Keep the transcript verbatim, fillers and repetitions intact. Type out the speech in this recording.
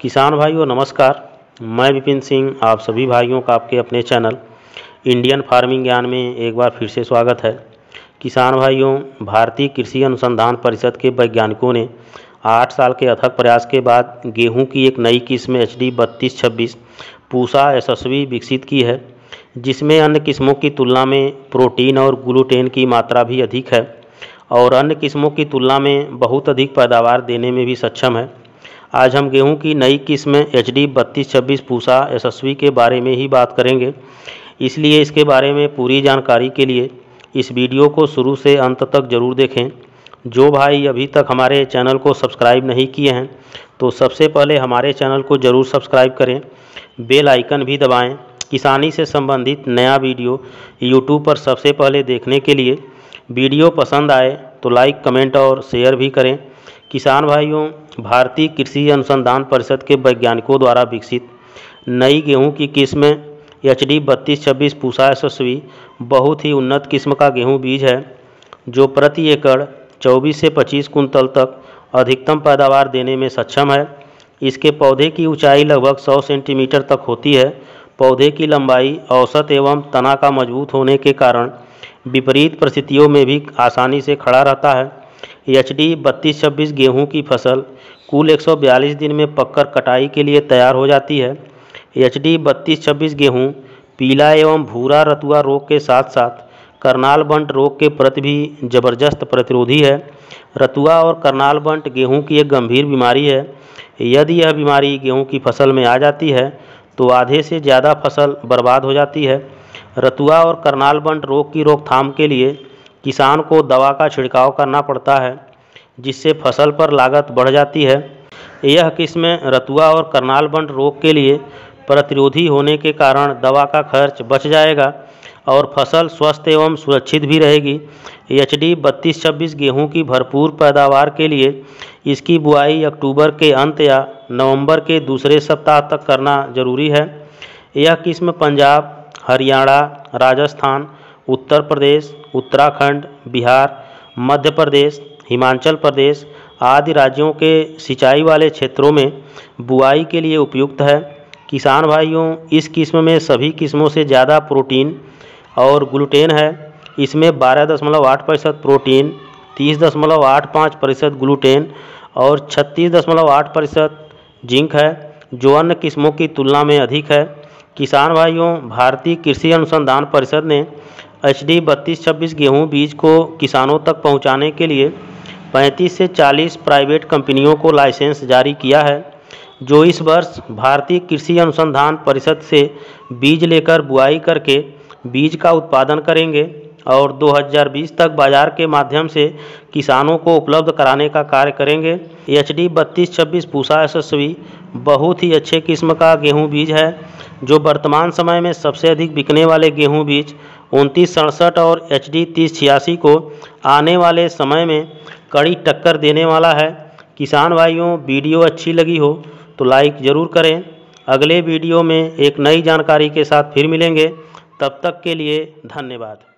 किसान भाइयों नमस्कार। मैं विपिन सिंह आप सभी भाइयों का आपके अपने चैनल इंडियन फार्मिंग ज्ञान में एक बार फिर से स्वागत है। किसान भाइयों, भारतीय कृषि अनुसंधान परिषद के वैज्ञानिकों ने आठ साल के अथक प्रयास के बाद गेहूं की एक नई किस्म एच डी बत्तीस छब्बीस पूसा यशस्वी विकसित की है, जिसमें अन्य किस्मों की तुलना में प्रोटीन और ग्लूटेन की मात्रा भी अधिक है और अन्य किस्मों की तुलना में बहुत अधिक पैदावार देने में भी सक्षम है। आज हम गेहूं की नई किस्म एच डी बत्तीस छब्बीस पूसा यशस्वी के बारे में ही बात करेंगे, इसलिए इसके बारे में पूरी जानकारी के लिए इस वीडियो को शुरू से अंत तक जरूर देखें। जो भाई अभी तक हमारे चैनल को सब्सक्राइब नहीं किए हैं तो सबसे पहले हमारे चैनल को ज़रूर सब्सक्राइब करें, बेल आइकन भी दबाएं। किसानी से संबंधित नया वीडियो यूट्यूब पर सबसे पहले देखने के लिए वीडियो पसंद आए तो लाइक, कमेंट और शेयर भी करें। किसान भाइयों, भारतीय कृषि अनुसंधान परिषद के वैज्ञानिकों द्वारा विकसित नई गेहूं की किस्म एच डी बत्तीस छब्बीस पूसा यशस्वी बहुत ही उन्नत किस्म का गेहूं बीज है, जो प्रति एकड़ चौबीस से पच्चीस कुंतल तक अधिकतम पैदावार देने में सक्षम है। इसके पौधे की ऊंचाई लगभग सौ सेंटीमीटर तक होती है। पौधे की लंबाई औसत एवं तना का मजबूत होने के कारण विपरीत परिस्थितियों में भी आसानी से खड़ा रहता है। एच डी बत्तीस छब्बीस गेहूँ की फसल कुल एक सौ बयालीस दिन में पककर कटाई के लिए तैयार हो जाती है। एच डी बत्तीस छब्बीस गेहूँ पीला एवं भूरा रतुआ रोग के साथ साथ करनाल बंट रोग के प्रति भी जबरदस्त प्रतिरोधी है। रतुआ और करनाल बंट गेहूँ की एक गंभीर बीमारी है। यदि यह बीमारी गेहूँ की फसल में आ जाती है तो आधे से ज़्यादा फसल बर्बाद हो जाती है। रतुआ और करनाल बंट रोग की रोकथाम के लिए किसान को दवा का छिड़काव करना पड़ता है, जिससे फसल पर लागत बढ़ जाती है। यह किस्म रतुआ और करनाल बंट रोग के लिए प्रतिरोधी होने के कारण दवा का खर्च बच जाएगा और फसल स्वस्थ एवं सुरक्षित भी रहेगी। एच डी बत्तीस छब्बीस गेहूँ की भरपूर पैदावार के लिए इसकी बुआई अक्टूबर के अंत या नवंबर के दूसरे सप्ताह तक करना जरूरी है। यह किस्म पंजाब, हरियाणा, राजस्थान, उत्तर प्रदेश, उत्तराखंड, बिहार, मध्य प्रदेश, हिमाचल प्रदेश आदि राज्यों के सिंचाई वाले क्षेत्रों में बुआई के लिए उपयुक्त है। किसान भाइयों, इस किस्म में सभी किस्मों से ज़्यादा प्रोटीन और ग्लूटेन है। इसमें बारह दशमलव आठ प्रतिशत प्रोटीन, तीस दशमलव आठ पाँच प्रतिशत ग्लूटेन और छत्तीस दशमलव आठ प्रतिशत जिंक है, जो अन्य किस्मों की तुलना में अधिक है। किसान भाइयों, भारतीय कृषि अनुसंधान परिषद ने एच डी बत्तीस छब्बीस गेहूँ बीज को किसानों तक पहुँचाने के लिए पैंतीस से चालीस प्राइवेट कंपनियों को लाइसेंस जारी किया है, जो इस वर्ष भारतीय कृषि अनुसंधान परिषद से बीज लेकर बुआई करके बीज का उत्पादन करेंगे और दो हज़ार बीस तक बाजार के माध्यम से किसानों को उपलब्ध कराने का कार्य करेंगे। एच डी बत्तीस छब्बीस पूसा यशस्वी बहुत ही अच्छे किस्म का गेहूं बीज है, जो वर्तमान समय में सबसे अधिक बिकने वाले गेहूं बीज उनतीस सड़सठ और एच डी तीस छियासी को आने वाले समय में कड़ी टक्कर देने वाला है। किसान भाइयों, वीडियो अच्छी लगी हो तो लाइक ज़रूर करें। अगले वीडियो में एक नई जानकारी के साथ फिर मिलेंगे, तब तक के लिए धन्यवाद।